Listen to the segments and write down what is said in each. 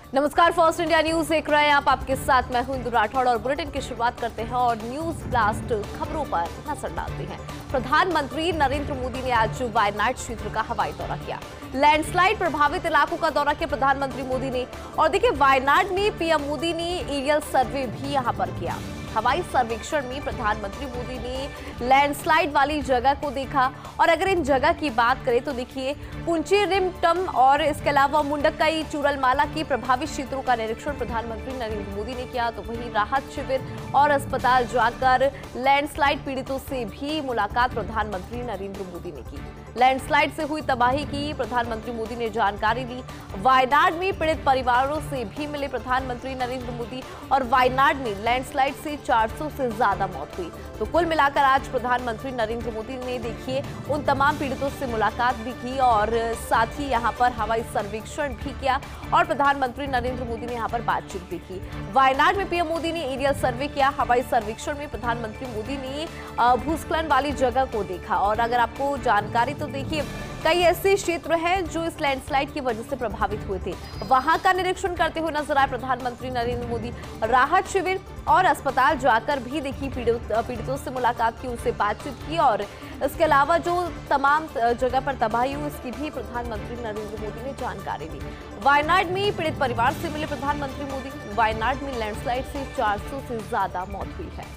नमस्कार, first India news देख रहे हैं आप। आपके साथ मैं हूं इंदु राठौड़ और बुलेटिन की शुरुआत करते हैं और न्यूज ब्लास्ट खबरों पर नजर डालते हैं। प्रधानमंत्री नरेंद्र मोदी ने आज वायनाड क्षेत्र का हवाई दौरा किया। लैंडस्लाइड प्रभावित इलाकों का दौरा किया प्रधानमंत्री मोदी ने। और देखिए, वायनाड में पीएम मोदी ने एरियल सर्वे भी यहां पर किया। हवाई सर्वेक्षण में प्रधानमंत्री मोदी ने लैंडस्लाइड वाली जगह को देखा। और अगर इन जगह की बात करें तो देखिए, पुंचीरिमटम और इसके अलावा मुंडकई चूरलमाला की प्रभावित क्षेत्रों का निरीक्षण प्रधानमंत्री नरेंद्र मोदी ने किया। तो वहीं राहत शिविर और अस्पताल जाकर लैंडस्लाइड पीड़ितों से भी मुलाकात प्रधानमंत्री नरेंद्र मोदी ने की। लैंडस्लाइड से हुई तबाही की प्रधानमंत्री मोदी ने जानकारी ली। वायनाड में पीड़ित परिवारों से भी मिले प्रधानमंत्री नरेंद्र मोदी। और वायनाड में लैंडस्लाइड से 400 से ज्यादा मौत हुई। तो कुल मिलाकर आज प्रधानमंत्री नरेंद्र मोदी ने देखिए उन तमाम पीड़ितों से मुलाकात भी की और साथ ही यहां पर हवाई सर्वेक्षण भी किया। और प्रधानमंत्री नरेंद्र मोदी ने यहां पर बातचीत भी की। वायनाड में पीएम मोदी ने एरियल सर्वे किया। हवाई सर्वेक्षण में प्रधानमंत्री मोदी ने भूस्खलन वाली जगह को देखा। और अगर आपको जानकारी तो देखिए, कई ऐसे क्षेत्र हैं जो इस लैंडस्लाइड की वजह से प्रभावित हुए थे, वहां का निरीक्षण करते हुए नजर आए प्रधानमंत्री नरेंद्र मोदी। राहत शिविर और अस्पताल जाकर भी देखी पीड़ितों से मुलाकात की, उनसे बातचीत की। और इसके अलावा जो तमाम जगह पर तबाही हुई उसकी भी प्रधानमंत्री नरेंद्र मोदी ने जानकारी दी। वायनाड में पीड़ित परिवार से मिले प्रधानमंत्री मोदी। वायनाड में लैंडस्लाइड से 400 से ज्यादा मौत हुई है।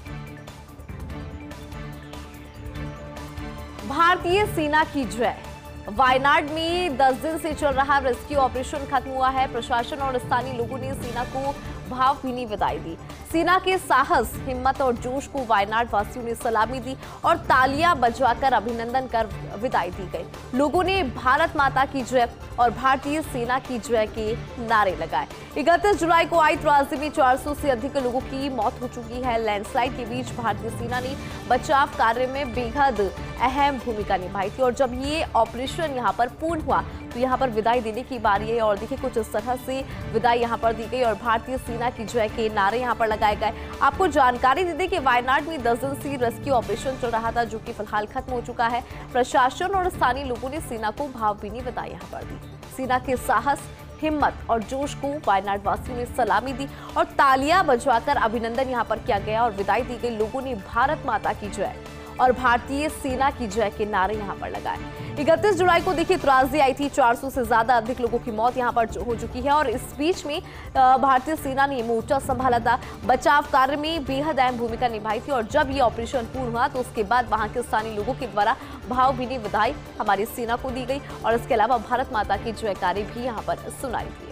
भारतीय सेना की जय। वायनाड में 10 दिन से चल रहा रेस्क्यू ऑपरेशन खत्म हुआ है। प्रशासन और स्थानीय लोगों ने सेना को भावभीनी विदाई दी। सेना के साहस, हिम्मत और जोश को वायनाड वासियों ने सलामी दी और तालियां बजाकर अभिनंदन कर विदाई दी गई। लोगों ने भारत माता की जय और भारतीय सेना की जय के नारे लगाए। 31 जुलाई को आई त्रासदी में 400 से अधिक लोगों की मौत हो चुकी है। लैंडस्लाइड के बीच भारतीय सेना ने बचाव कार्य में बेहद अहम भूमिका निभाई थी। और जब ये ऑपरेशन यहाँ पर पूर्ण हुआ तो यहाँ पर विदाई देने की बारी है। और देखिए, कुछ इस तरह से विदाई यहाँ पर दी गई और भारतीय सेना की जय के नारे यहाँ पर लगाए गए। आपको जानकारी दे दें कि वायनाड में 10 दिन से रेस्क्यू ऑपरेशन चल रहा था, जो कि फिलहाल खत्म हो चुका है। प्रशासन और स्थानीय लोगों ने सेना को भावभीनी विदाई यहाँ पर दी। सेना के साहस, हिम्मत और जोश को वायनाड वासियों ने सलामी दी और तालियां बजवाकर अभिनंदन यहां पर किया गया और विदाई दी गई। लोगों ने भारत माता की जय और भारतीय सेना की जय के नारे यहां पर लगाए। 31 जुलाई को देखिए त्रासदी आई थी। 400 से ज्यादा अधिक लोगों की मौत यहां पर हो चुकी है। और इस बीच में भारतीय सेना ने मोर्चा संभाला था, बचाव कार्य में बेहद अहम भूमिका निभाई थी। और जब ये ऑपरेशन पूर्ण हुआ तो उसके बाद वहां के स्थानीय लोगों के द्वारा भावभीनी विदाई हमारी सेना को दी गई। और इसके अलावा भारत माता की जयकारी भी यहाँ पर सुनाई दी।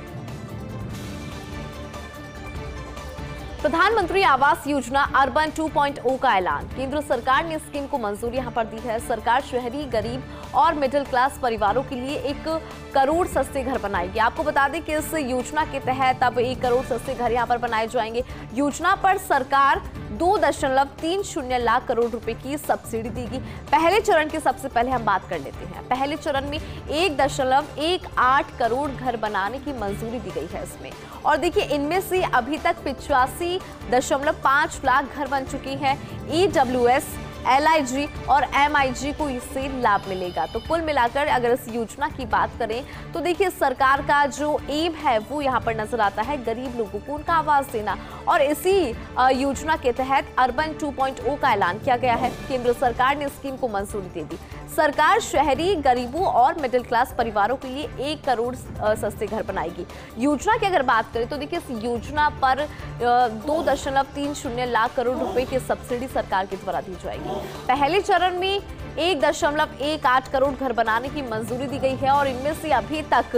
प्रधानमंत्री आवास योजना अर्बन 2.0 का ऐलान। केंद्र सरकार ने स्कीम को मंजूरी यहां पर दी है। सरकार शहरी, गरीब और मिडिल क्लास परिवारों के लिए 1 करोड़ सस्ते घर बनाएगी। आपको बता दें कि इस योजना के तहत अब 1 करोड़ सस्ते घर यहां पर बनाए जाएंगे। योजना पर सरकार 2.30 लाख करोड़ रुपए की सब्सिडी देगी। पहले चरण की सबसे पहले हम बात कर लेते हैं। पहले चरण में 1.18 करोड़ घर बनाने की मंजूरी दी गई है इसमें। और देखिए, इनमें से अभी तक 85.5 लाख घर बन चुके हैं। EWS, LIG और MIG को इससे लाभ मिलेगा। तो कुल मिलाकर अगर इस योजना की बात करें तो देखिए, सरकार का जो एम है वो यहाँ पर नजर आता है, गरीब लोगों को उनका आवास देना। और इसी योजना के तहत अर्बन 2.0 का ऐलान किया गया है। केंद्र सरकार ने स्कीम को मंजूरी दे दी। सरकार शहरी, गरीबों और मिडिल क्लास परिवारों के लिए 1 करोड़ सस्ते घर बनाएगी। योजना की अगर बात करें तो देखिए, इस योजना पर 2.30 लाख करोड़ रुपए की सब्सिडी सरकार के द्वारा दी जाएगी। पहले चरण में 1.18 करोड़ घर बनाने की मंजूरी दी गई है। और इनमें से अभी तक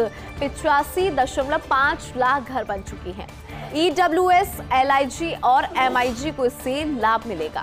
85.5 लाख घर बन चुके हैं। EWS, LIG और MIG को इससे लाभ मिलेगा।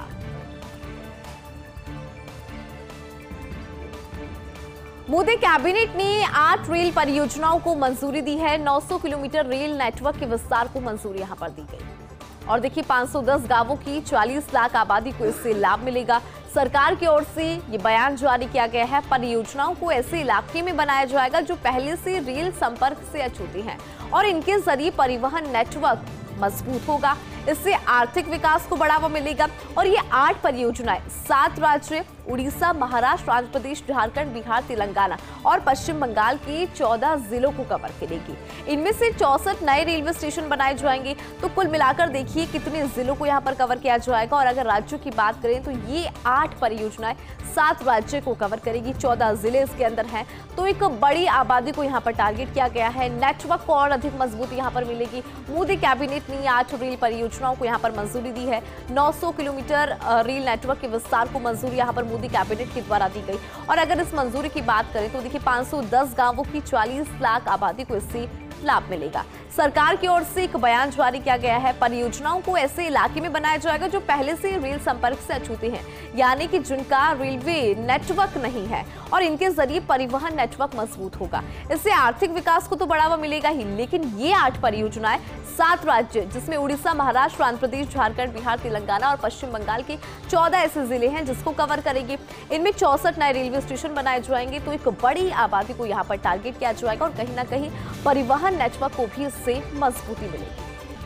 मोदी कैबिनेट ने 8 रेल परियोजनाओं को मंजूरी दी है। 900 किलोमीटर रेल नेटवर्क के विस्तार को मंजूरी यहां पर दी गई। और देखिए, 510 गांवों की 40 लाख आबादी को इससे लाभ मिलेगा। सरकार की ओर से ये बयान जारी किया गया है। परियोजनाओं को ऐसे इलाके में बनाया जाएगा जो पहले से रेल संपर्क से अछूते हैं और इनके जरिए परिवहन नेटवर्क मजबूत होगा। इससे आर्थिक विकास को बढ़ावा मिलेगा। और ये 8 परियोजनाएं 7 राज्य उड़ीसा, महाराष्ट्र, आंध्र प्रदेश, झारखंड, बिहार, तेलंगाना और पश्चिम बंगाल के 14 जिलों को कवर करेगी। इनमें से 64 नए रेलवे स्टेशन बनाए जाएंगे। तो कुल मिलाकर देखिए कितने जिलों को यहाँ पर कवर किया जाएगा। और अगर राज्यों की बात करें तो ये 8 परियोजनाएं 7 राज्य को कवर करेगी, 14 जिले इसके अंदर हैं। तो एक बड़ी आबादी को यहाँ पर टारगेट किया गया है। नेटवर्क को और अधिक मजबूती यहाँ पर मिलेगी। मोदी कैबिनेट ने 8 रेल परियोजनाओं को यहाँ पर मंजूरी दी है। 900 किलोमीटर रेल नेटवर्क के विस्तार को मंजूरी यहाँ पर मोदी कैबिनेट के द्वारा दी गई। और अगर इस मंजूरी की बात करें तो देखिए 510 गांवों की 40 लाख आबादी को इससे लाभ मिलेगा। सरकार की ओर से एक बयान जारी किया गया है। परियोजनाओं को ऐसे इलाके में बनाया जाएगा जो पहले से रेल संपर्क से अछूते हैं, यानी कि जिनका रेलवे नेटवर्क नहीं है, और इनके जरिए परिवहन नेटवर्क मजबूत होगा। इससे आर्थिक विकास को तो बढ़ावा मिलेगा ही, लेकिन ये 8 परियोजनाएं 7 राज्य, जिसमें उड़ीसा, महाराष्ट्र, आंध्र प्रदेश, झारखंड, बिहार, तेलंगाना और पश्चिम बंगाल के 14 ऐसे जिले हैं जिसको कवर करेगी। इनमें 64 नए रेलवे स्टेशन बनाए जाएंगे। तो एक बड़ी आबादी को यहाँ पर टारगेट किया जाएगा और कहीं ना कहीं परिवहन नेटवर्क को भी इससे मजबूती मिलेगी।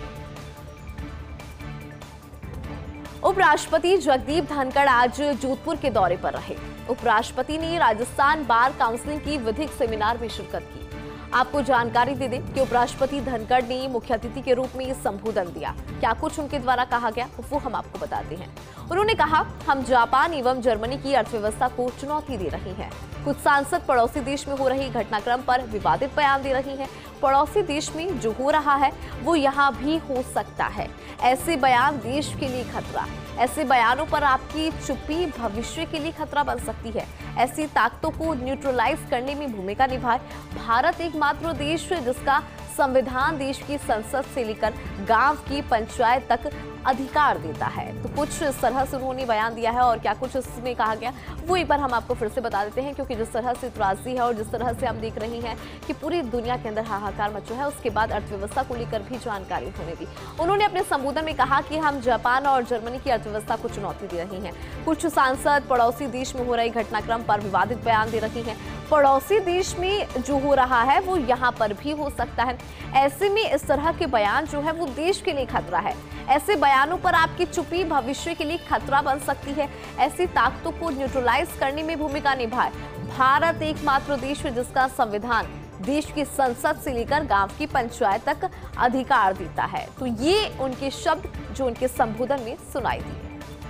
उपराष्ट्रपति जगदीप धनखड़ आज जोधपुर के दौरे पर रहे। उपराष्ट्रपति ने राजस्थान बार काउंसिलिंग की विधिक सेमिनार में शिरकत की। आपको जानकारी दे दें कि उपराष्ट्रपति धनखड़ ने मुख्य अतिथि के रूप में संबोधन दिया। क्या कुछ उनके द्वारा कहा गया वो हम आपको बताते हैं। उन्होंने कहा, हम जापान एवं जर्मनी की अर्थव्यवस्था को चुनौती दे रहे हैं। कुछ सांसद पड़ोसी देश में हो रही घटनाक्रम पर विवादित बयान दे रही हैं। पड़ोसी देश में जो हो रहा है वो यहाँ भी हो सकता है। ऐसे बयान देश के लिए खतरा। ऐसे बयानों पर आपकी चुप्पी भविष्य के लिए खतरा बन सकती है। ऐसी ताकतों को न्यूट्रलाइज करने में भूमिका निभाए। भारत एकमात्र देश है जिसका संविधान देश की संसद से लेकर गांव की पंचायत तक अधिकार देता है। तो कुछ इस तरह से उन्होंने बयान दिया है। और क्या कुछ इसमें कहा गया वो एक बार हम आपको फिर से बता देते हैं, क्योंकि जिस तरह से त्रासदी है और जिस तरह से हम देख रहे हैं कि पूरी दुनिया के अंदर हाहाकार मचा है, उसके बाद अर्थव्यवस्था को लेकर भी जानकारी होने दी। उन्होंने अपने संबोधन में कहा कि हम जापान और जर्मनी की अर्थव्यवस्था को चुनौती दे रही हैं। कुछ सांसद पड़ोसी देश में हो रही घटनाक्रम पर विवादित बयान दे रही हैं। पड़ोसी देश में जो हो रहा है वो यहाँ पर भी हो सकता है। ऐसे में इस तरह के बयान जो है वो देश के लिए खतरा है। ऐसे बयानों पर आपकी चुप्पी भविष्य के लिए खतरा बन सकती है। ऐसी ताकतों को न्यूट्रलाइज करने में भूमिका निभाए। भारत एकमात्र देश है जिसका संविधान देश की संसद से लेकर गांव की पंचायत तक अधिकार देता है। तो ये उनके शब्द जो उनके संबोधन में सुनाई दिए।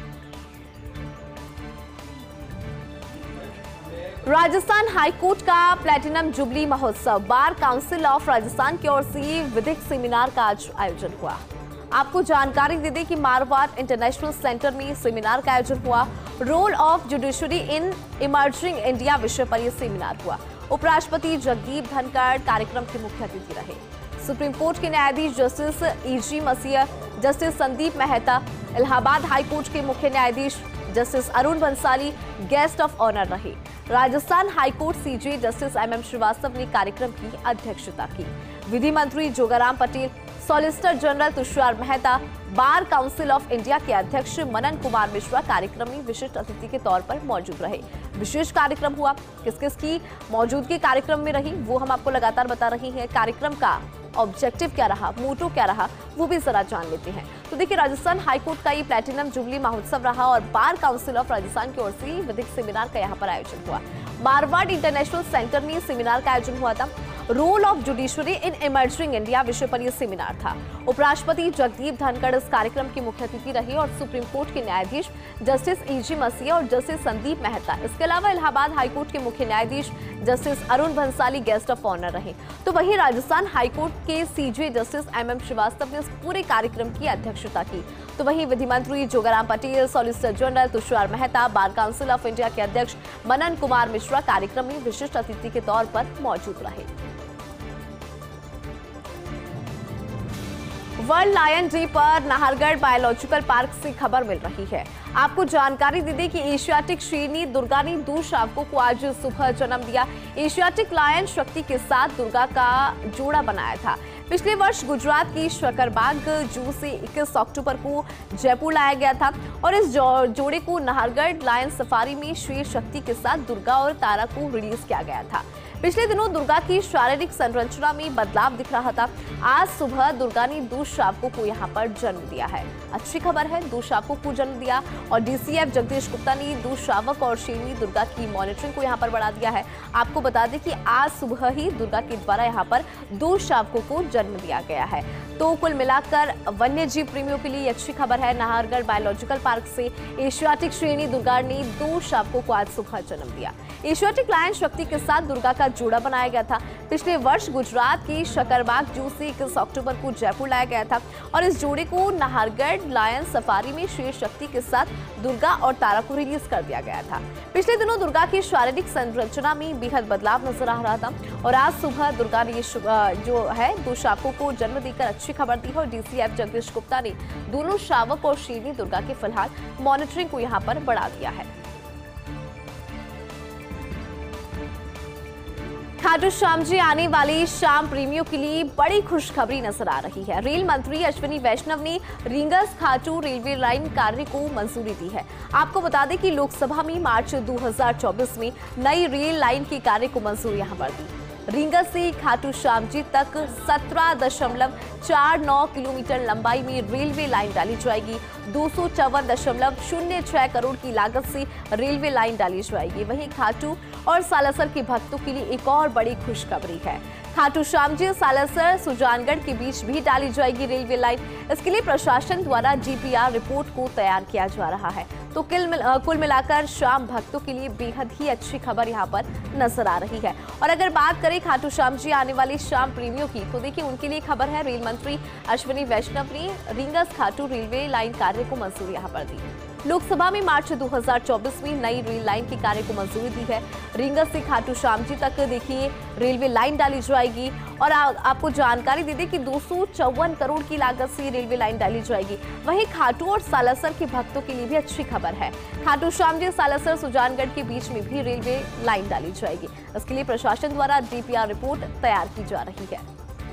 राजस्थान हाईकोर्ट का प्लैटिनम जुबली महोत्सव, बार काउंसिल ऑफ राजस्थान की ओर से विधिक सेमिनार का आज आयोजन हुआ। आपको जानकारी दे दें कि मारवाड़ इंटरनेशनल सेंटर में सेमिनार का आयोजन हुआ। Role of judiciary in emerging India विषय पर यह सेमिनार हुआ। उपराष्ट्रपति जगदीप धनखड़ कार्यक्रम के मुख्य अतिथि रहे। सुप्रीम कोर्ट के न्यायाधीश justice A G Masih, justice Sandeep Mehta, Allahabad high court के मुख्य न्यायाधीश justice Arun Bansali guest of honour रहे। Rajasthan high court CJ justice MM Srivastava ने कार्यक्रम की अध्यक्षता की। विधि मंत्री Jogaram Patel, solicitor general Tushar Mehta, bar council of India के अध्यक्ष मनन कुमार मिश्रा कार्यक्रम में विशिष्ट अतिथि के तौर पर मौजूद रहे। विशेष कार्यक्रम हुआ। किस किस की मौजूदगी कार्यक्रम में रही वो हम आपको लगातार बता रही हैं। कार्यक्रम का ऑब्जेक्टिव क्या रहा, मोटो क्या रहा, वो भी जरा जान लेते हैं। तो देखिए, राजस्थान हाईकोर्ट का ये प्लैटिनम जुबली महोत्सव रहा और बार काउंसिल ऑफ राजस्थान की ओर से विधिक सेमिनार का यहाँ पर आयोजन हुआ। मारवाड़ इंटरनेशनल सेंटर में सेमिनार का आयोजन हुआ था। Role of judiciary in emerging India विषय पर यह सेमिनार था। उपराष्ट्रपति जगदीप धनखड़ इस कार्यक्रम के मुख्य अतिथि रहे और सुप्रीम कोर्ट के न्यायाधीश जस्टिस ईजी मसीह और जस्टिस संदीप मेहता, इसके अलावा इलाहाबाद हाईकोर्ट के मुख्य न्यायाधीश justice Arun Bansali guest of honour रहे। तो वहीं राजस्थान हाईकोर्ट के सीजे जस्टिस MM श्रीवास्तव ने इस पूरे कार्यक्रम की अध्यक्षता की। तो वहीं विधि मंत्री Jogaram Patel, solicitor general Tushar Mehta, bar council of India के अध्यक्ष मनन कुमार मिश्रा कार्यक्रम में विशिष्ट अतिथि के तौर पर मौजूद रहे। वर्ल्ड लायन डे पर नाहरगढ़ बायोलॉजिकल पार्क से खबर मिल रही है। आपको जानकारी दे दें कि एशियाटिक शेरनी दुर्गा ने 2 शावकों को आज सुबह जन्म दिया। एशियाटिक लायन शक्ति के साथ दुर्गा का जोड़ा बनाया था। पिछले वर्ष गुजरात की शकरबाग जू से 21 अक्टूबर को जयपुर लाया गया था और इस जोड़े को नाहरगढ़ लायन सफारी में शेर शक्ति के साथ दुर्गा और तारा को रिलीज किया गया था। पिछले दिनों दुर्गा की शारीरिक संरचना में बदलाव दिख रहा था। आज सुबह दुर्गा ने 2 शावकों को यहां पर जन्म दिया है। अच्छी खबर है, 2 शावकों को जन्म दिया और डीसीएफ जगदीश गुप्ता ने 2 शावक और शेरनी दुर्गा की मॉनिटरिंग को यहां पर बढ़ा दिया है। आपको बता दें कि आज सुबह ही दुर्गा के द्वारा यहां पर 2 शावकों को जन्म दिया गया है। तो कुल मिलाकर वन्य जीव प्रेमियों के लिए अच्छी खबर है। नाहरगढ़ बायोलॉजिकल पार्क से एशियाटिक श्रेणी दुर्गा ने 2 शावकों को आज सुबह जन्म दिया। एशियाटिक लायन शक्ति के साथ दुर्गा का जोड़ा बनाया गया था। पिछले वर्ष गुजरात की शकरबाग जू से 21 अक्टूबर को जयपुर लाया गया था और इस जोड़े को नाहरगढ़ लायन सफारी में शेर शक्ति के साथ दुर्गा और तारा को रिलीज कर दिया गया था। पिछले दिनों दुर्गा की शारीरिक संरचना में बेहद बदलाव नजर आ रहा था और आज सुबह दुर्गा ने जो है 2 शावकों को जन्म देकर अच्छी खबर दी है और डीसीएफ जगदीश गुप्ता ने दोनों शावक और शेरनी दुर्गा के फिलहाल मॉनिटरिंग को यहां पर बढ़ा दिया है। खाटू श्याम जी आने वाली शाम प्रेमियों के लिए बड़ी खुशखबरी नजर आ रही है। रेल मंत्री अश्विनी वैष्णव ने रींगस खाटू रेलवे लाइन कार्य को मंजूरी दी है। आपको बता दें कि लोकसभा में मार्च 2024 में नई रेल लाइन के कार्य को मंजूरी यहां पर दी। रींगस से खाटू श्याम जी तक 17.49 किलोमीटर लंबाई में रेलवे लाइन डाली जाएगी। 254.06 करोड़ की लागत से रेलवे लाइन डाली जाएगी। वहीं खाटू और सालासर के भक्तों के लिए एक और बड़ी खुशखबरी है। खाटू श्याम जी सालासर सुजानगढ़ के बीच भी डाली जाएगी रेलवे लाइन। इसके लिए प्रशासन द्वारा जीपीआर रिपोर्ट को तैयार किया जा रहा है। तो कुल मिलाकर शाम भक्तों के लिए बेहद ही अच्छी खबर यहां पर नजर आ रही है। और अगर बात करें खाटू श्याम जी आने वाले शाम प्रेमियों की, तो देखिए उनके लिए खबर है। रेल मंत्री अश्विनी वैष्णव ने रींगस खाटू रेलवे लाइन कार्य को मंजूरी यहां पर दी। लोकसभा में मार्च 2024 में नई रेल लाइन के कार्य को मंजूरी दी है। रींगस से खाटू श्याम जी तक देखिए रेलवे लाइन डाली जाएगी और आपको जानकारी दे दें कि 254 करोड़ की लागत से रेलवे लाइन डाली जाएगी। वहीं खाटू और सालासर के भक्तों के लिए भी अच्छी खबर है। खाटू श्याम जी सालासर सुजानगढ़ के बीच में भी रेलवे लाइन डाली जाएगी। इसके लिए प्रशासन द्वारा डीपीआर रिपोर्ट तैयार की जा रही है।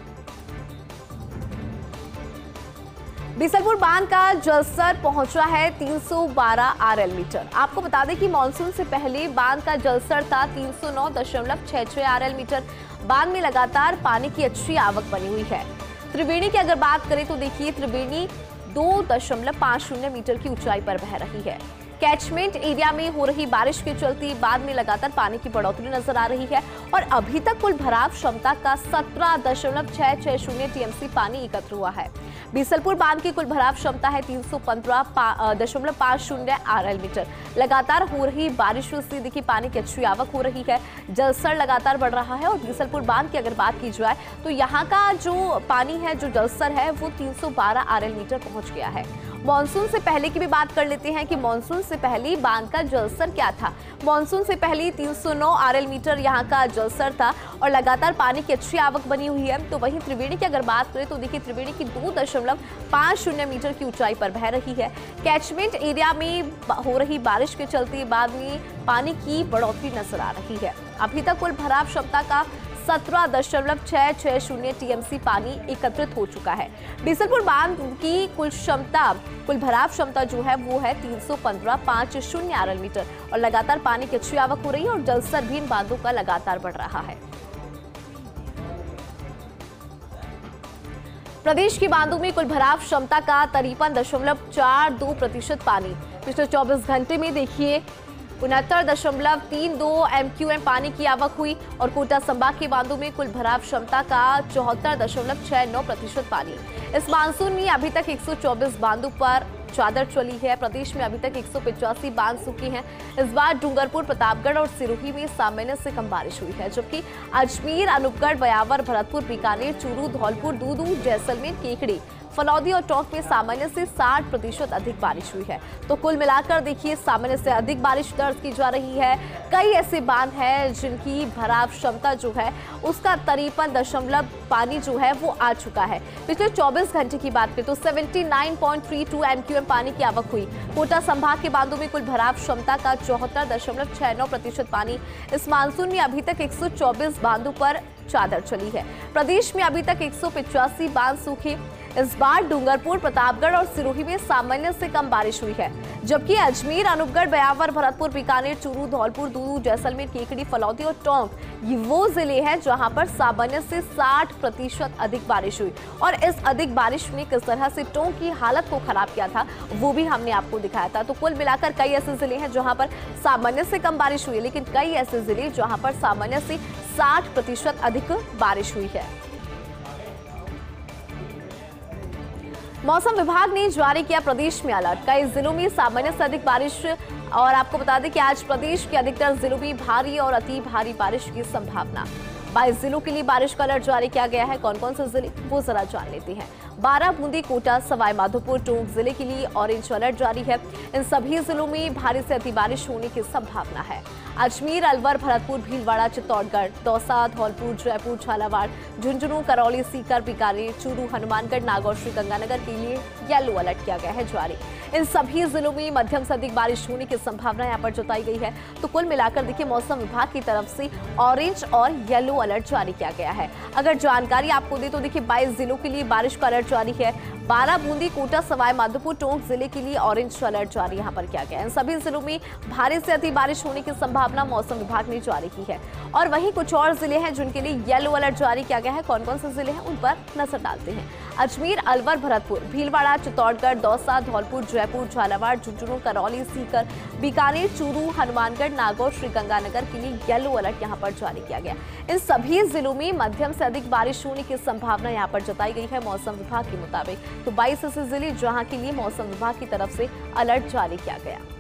बीसलपुर बांध का जलस्तर पहुंचा है 312 आरएल मीटर। आपको बता दें कि मानसून से पहले बांध का जलस्तर था 309.66 आरएल मीटर। बांध में लगातार पानी की अच्छी आवक बनी हुई है। त्रिवेणी की अगर बात करें तो देखिए त्रिवेणी 2.50 मीटर की ऊंचाई पर बह रही है। कैचमेंट एरिया में हो रही बारिश के चलते बांध में लगातार पानी की बढ़ोतरी नजर आ रही है और अभी तक कुल भराव क्षमता का 17.660 टीएमसी पानी एकत्र हुआ है। बीसलपुर बांध की कुल भराव क्षमता है 315.50 आरएल मीटर। लगातार हो रही बारिश से देखिए पानी की अच्छी आवक हो रही है। जलस्तर लगातार बढ़ रहा है और बीसलपुर बांध की अगर बात की जाए तो यहाँ का जो पानी है, जो जलस्तर है वो 312 आरएल मीटर पहुंच गया है। मॉनसून से पहले की भी बात कर लेते हैं कि मॉनसून से पहले बांध का जलस्तर क्या था। मॉनसून से पहले 309 आरएल मीटर यहाँ का जलस्तर था और लगातार पानी की अच्छी आवक बनी हुई है। तो वहीं त्रिवेणी की अगर बात करें तो देखिए त्रिवेणी की 2.50 मीटर की ऊंचाई पर बह रही है। कैचमेंट एरिया में हो रही बारिश के चलते बाद में पानी की बढ़ोतरी नजर आ रही है। अभी तक कुल भराव क्षमता का 17.660 टीएमसी पानी एकत्रित हो चुका है। बीसलपुर बांध की कुल भराव क्षमता जो है वो है 315.50 आरएल मीटर और लगातार पानी की अच्छी आवक हो रही है और जलस्तर भी इन बांधों का लगातार बढ़ रहा है। प्रदेश की बांधों में कुल भराव क्षमता का 53.42% पानी। पिछले 24 घंटे में देखिए 69.32 MQM पानी की आवक हुई और कोटा संभाग के बांधों में कुल भराव क्षमता का 74.69% पानी। इस मानसून में अभी तक 124 बांधों पर चादर चली है। प्रदेश में अभी तक 185 बांध सूखे हैं। इस बार डूंगरपुर, प्रतापगढ़ और सिरोही में सामान्य से कम बारिश हुई है, जबकि अजमेर, अनूपगढ़, बयावर, भरतपुर, बीकानेर, चूरू, धौलपुर, दूदू, जैसलमेर, केकड़ी, फलौदी और टोंक में सामान्य से 60% अधिक बारिश हुई है। तो कुल मिलाकर देखिए सामान्य से अधिक बारिश दर्ज की जा रही है। कई ऐसे बांध हैं जिनकी भराव क्षमता जो है उसका 53 पानी जो है वो आ चुका है। पिछले 24 घंटे की बात करें तो 79.32 MQM पानी की आवक हुई। कोटा संभाग के बांधों में कुल भराव क्षमता का 74.69% पानी। इस मानसून में अभी तक 124 बांधों पर चादर चली है। प्रदेश में अभी तक 185 बांध सूखे। इस बार डूंगरपुर, प्रतापगढ़ और सिरोही में सामान्य से कम बारिश हुई है, जबकि अजमेर, अनूपगढ़, ब्यावर, भरतपुर, बीकानेर, चूरू, धौलपुर, दूदू, जैसलमेर, केकड़ी, फलौदी और टोंक ये वो जिले हैं जहां पर सामान्य से 60% अधिक बारिश हुई। और इस अधिक बारिश ने किस तरह से टोंक की हालत को खराब किया था वो भी हमने आपको दिखाया था। तो कुल मिलाकर कई ऐसे जिले हैं जहां पर सामान्य से कम बारिश हुई, लेकिन कई ऐसे जिले जहां पर सामान्य से 60% अधिक बारिश हुई है। मौसम विभाग ने जारी किया प्रदेश में अलर्ट। कई जिलों में सामान्य से अधिक बारिश। और आपको बता दें कि आज प्रदेश के अधिकतर जिलों में भारी और अति भारी बारिश की संभावना। 22 जिलों के लिए बारिश का अलर्ट जारी किया गया है। कौन कौन से जिले, वो जरा जान लेते हैं। बाराबूंदी, कोटा, सवाई माधोपुर, टोंक जिले के लिए ऑरेंज अलर्ट जारी है। इन सभी जिलों में भारी से अति बारिश होने की संभावना है। अजमेर, अलवर, भरतपुर, भीलवाड़ा, चित्तौड़गढ़, दौसा, धौलपुर, जयपुर, झालावाड़, झुंझुनू, करौली, सीकर, बीकानेर, चूरू, हनुमानगढ़, नागौर, श्रीगंगानगर के लिए येलो अलर्ट किया गया है जारी। इन सभी जिलों में मध्यम से अधिक बारिश होने की संभावना यहाँ पर जताई गई है। तो कुल मिलाकर देखिए, मौसम विभाग की तरफ से ऑरेंज और येलो अलर्ट जारी किया गया है। अगर जानकारी आपको दे तो देखिए, 22 जिलों के लिए बारिश का अलर्ट जारी है। बाराबूंदी, कोटा, सवाई माधोपुर, टोंक जिले के लिए ऑरेंज अलर्ट जारी यहाँ पर किया गया है। इन सभी जिलों में भारी से अति बारिश होने की संभावना मौसम विभाग ने जारी की है। और वहीं कुछ और जिले हैं जिनके लिए येलो अलर्ट जारी किया गया है। कौन कौन से जिले हैं उन पर नजर डालते हैं। अजमेर, अलवर, भरतपुर, भीलवाड़ा, चित्तौड़गढ़, दौसा, धौलपुर, जयपुर, झालावाड़, झुंझुनू, करौली, सीकर, बीकानेर, चूरू, हनुमानगढ़, नागौर, श्रीगंगानगर के लिए येलो अलर्ट यहाँ पर जारी किया गया। इन सभी जिलों में मध्यम से अधिक बारिश होने की संभावना यहाँ पर जताई गई है मौसम विभाग के मुताबिक। तो 22 ऐसे जिले जहाँ के लिए मौसम विभाग की तरफ से अलर्ट जारी किया गया।